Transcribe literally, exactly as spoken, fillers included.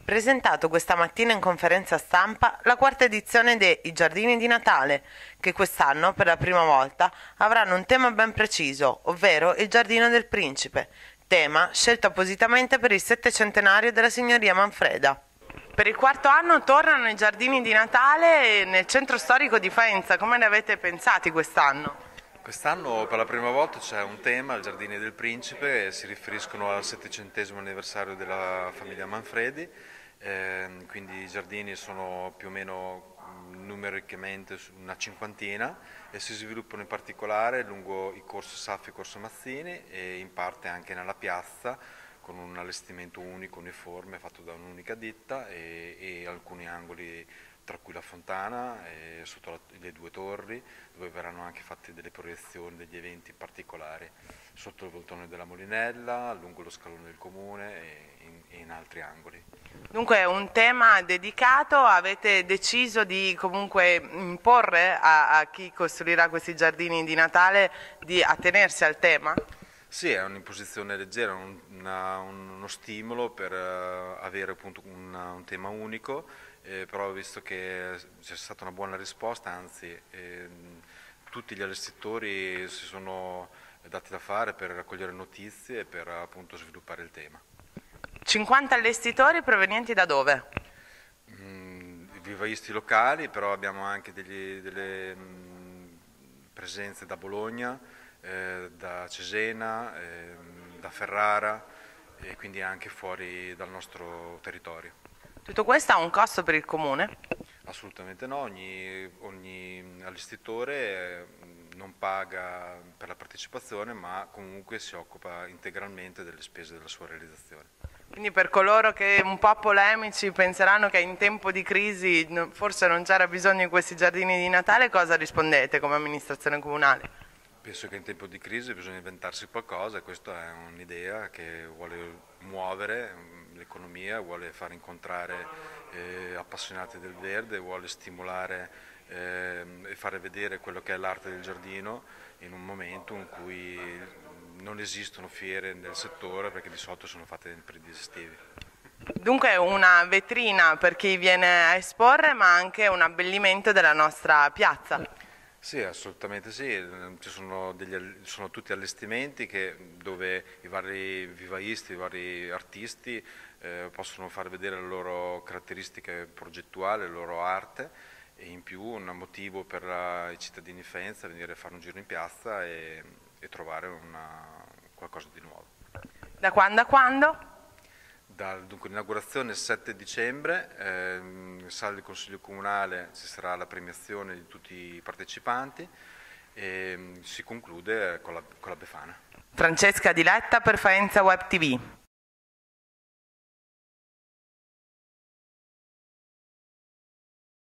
presentato questa mattina in conferenza stampa la quarta edizione dei I Giardini di Natale, che quest'anno, per la prima volta, avranno un tema ben preciso, ovvero il Giardino del Principe, tema scelto appositamente per il settecentenario della signoria Manfreda. Per il quarto anno tornano i Giardini di Natale nel centro storico di Faenza. Come ne avete pensati quest'anno? Quest'anno per la prima volta c'è un tema, il Giardini del Principe, e si riferiscono al settecentesimo anniversario della famiglia Manfredi, eh, quindi i giardini sono più o meno numericamente una cinquantina e si sviluppano in particolare lungo i corso Saffi e corso Mazzini e in parte anche nella piazza con un allestimento unico, uniforme, fatto da un'unica ditta e, e alcuni angoli tra cui la fontana e sotto la, le due torri, dove verranno anche fatte delle proiezioni degli eventi particolari, sotto il voltone della Molinella, lungo lo scalone del comune e in, e in altri angoli. Dunque un tema dedicato, avete deciso di comunque imporre a, a chi costruirà questi giardini di Natale di attenersi al tema? Sì, è un'imposizione leggera, un, una, uno stimolo per uh, avere appunto un, un tema unico, eh, però visto che c'è stata una buona risposta, anzi eh, tutti gli allestitori si sono dati da fare per raccogliere notizie e per appunto sviluppare il tema. cinquanta allestitori provenienti da dove? Mm, vivaisti locali, però abbiamo anche degli, delle mm, presenze da Bologna, Eh, da Cesena, eh, da Ferrara e quindi anche fuori dal nostro territorio. Tutto questo ha un costo per il comune? Assolutamente no, ogni, ogni allestitore eh, non paga per la partecipazione ma comunque si occupa integralmente delle spese della sua realizzazione. Quindi per coloro che un po' polemici penseranno che in tempo di crisi forse non c'era bisogno di questi giardini di Natale, cosa rispondete come amministrazione comunale? Penso che in tempo di crisi bisogna inventarsi qualcosa e questa è un'idea che vuole muovere l'economia, vuole far incontrare eh, appassionati del verde, vuole stimolare eh, e fare vedere quello che è l'arte del giardino in un momento in cui non esistono fiere nel settore perché di solito sono fatte nei periodi estivi. Dunque una vetrina per chi viene a esporre ma anche un abbellimento della nostra piazza. Sì, assolutamente sì, ci sono, degli, sono tutti allestimenti che, dove i vari vivaisti, i vari artisti eh, possono far vedere le loro caratteristiche progettuali, la loro arte e in più un motivo per la, i cittadini di Faenza venire a fare un giro in piazza e, e trovare una, qualcosa di nuovo. Da quando a quando? Dal, dunque, l'inaugurazione è il sette dicembre, ehm, in sala del Consiglio Comunale ci sarà la premiazione di tutti i partecipanti e si conclude con la, con la Befana. Francesca Diletta per Faenza Web T V.